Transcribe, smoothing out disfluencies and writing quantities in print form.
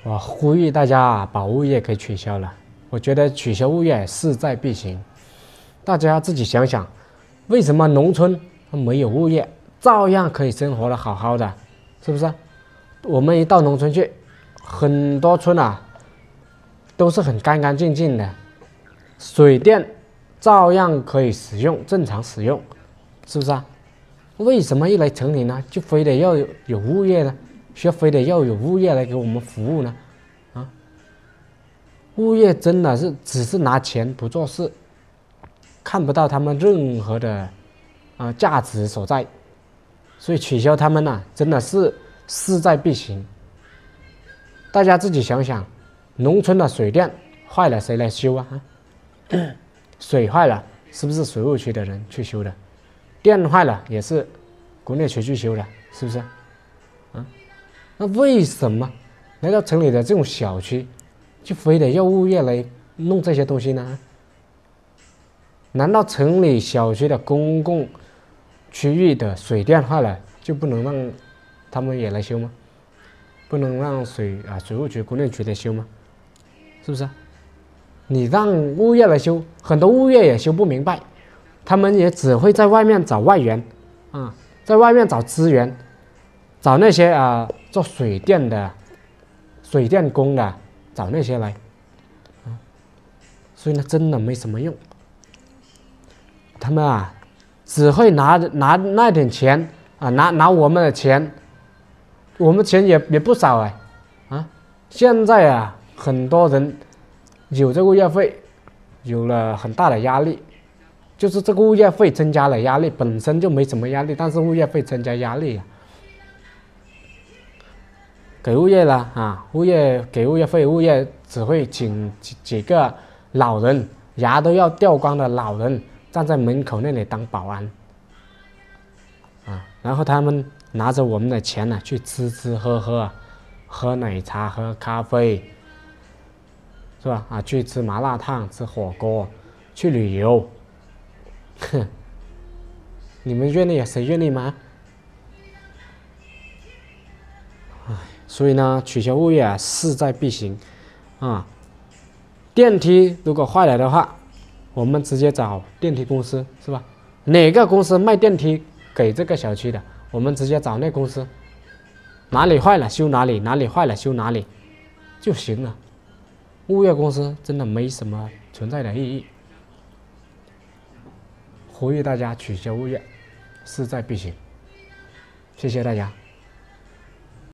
我呼吁大家把物业给取消了。我觉得取消物业势在必行。大家自己想想，为什么农村没有物业，照样可以生活的好好的，是不是？我们一到农村去，很多村都是很干干净净的，水电照样可以使用，正常使用，是不是？为什么一来城里呢，就非得要有物业呢？却非得要有物业来给我们服务呢？物业真的是只是拿钱不做事，看不到他们任何的价值所在，所以取消他们真的是势在必行。大家自己想想，农村的水电坏了谁来修啊？水坏了是不是水务局的人去修的？电坏了也是供电局去修的，是不是？那为什么来到城里的这种小区，就非得要物业来弄这些东西呢？难道城里小区的公共区域的水电坏了，就不能让他们也来修吗？不能让水务局、供电局来修吗？是不是？你让物业来修，很多物业也修不明白，他们也只会在外面找外援在外面找资源，找那些做水电的、水电工的，找那些来所以呢，真的没什么用。他们只会拿那点钱拿我们的钱，我们钱也不少现在很多人有这个物业费，有了很大的压力，就是这个物业费增加了压力，本身就没什么压力，但是物业费增加压力给物业了物业给物业费，物业只会请几个老人，牙都要掉光的老人站在门口那里当保安然后他们拿着我们的钱去吃吃喝喝，喝奶茶喝咖啡，是吧？去吃麻辣烫吃火锅，去旅游，你们愿意谁愿意吗？所以呢，取消物业势在必行电梯如果坏了的话，我们直接找电梯公司，是吧？哪个公司卖电梯给这个小区的，我们直接找那公司，哪里坏了修哪里，哪里坏了修哪里就行了。物业公司真的没什么存在的意义。呼吁大家取消物业，势在必行。谢谢大家。